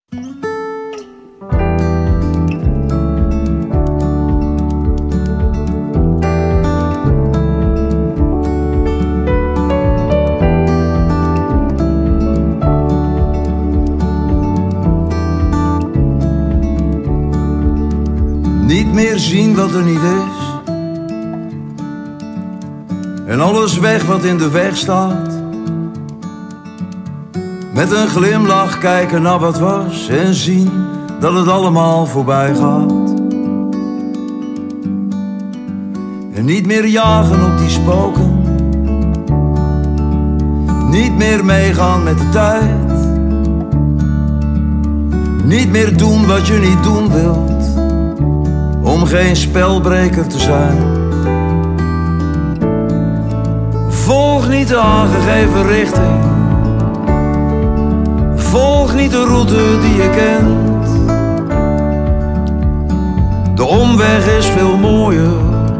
Niet meer zien wat er niet is, en alles weg wat in de weg staat. Met een glimlach kijken naar wat was en zien dat het allemaal voorbij gaat. En niet meer jagen op die spoken, niet meer meegaan met de tijd. Niet meer doen wat je niet doen wilt, om geen spelbreker te zijn. Volg niet de aangegeven richting, volg niet de route die je kent. De omweg is veel mooier,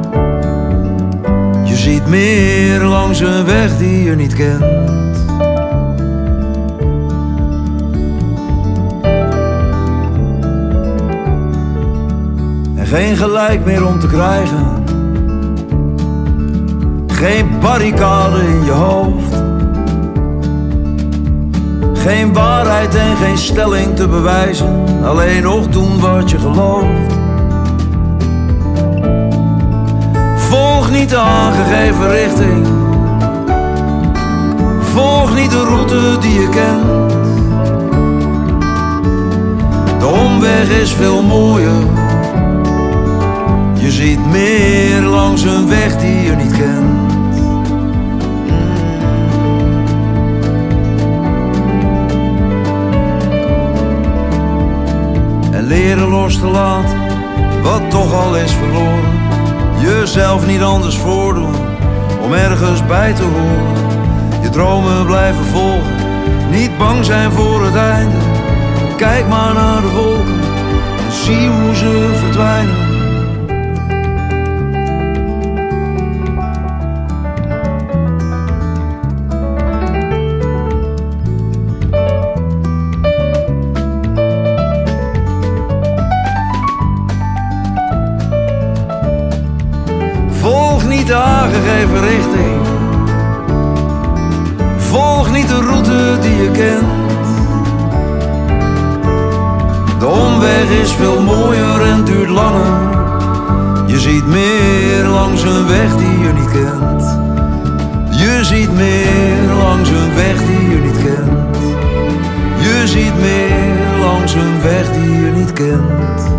je ziet meer langs een weg die je niet kent. Geen gelijk meer om te krijgen, geen barricade in je hoofd, geen waarheid en geen stelling te bewijzen, alleen nog doen wat je gelooft. Volg niet de aangegeven richting, volg niet de route die je kent. De omweg is veel mooier, je ziet meer langs een weg die je niet kent. En leren los te laten wat toch al is verloren. Jezelf niet anders voordoen om ergens bij te horen. Je dromen blijven volgen, niet bang zijn voor het einde. Kijk maar naar de wolken en zie hoe ze verdwijnen. Volg niet de aangegeven richting, volg niet de route die je kent. De omweg is veel mooier en duurt langer, je ziet meer langs een weg die je niet kent. Je ziet meer langs een weg die je niet kent. Je ziet meer langs een weg die je niet kent.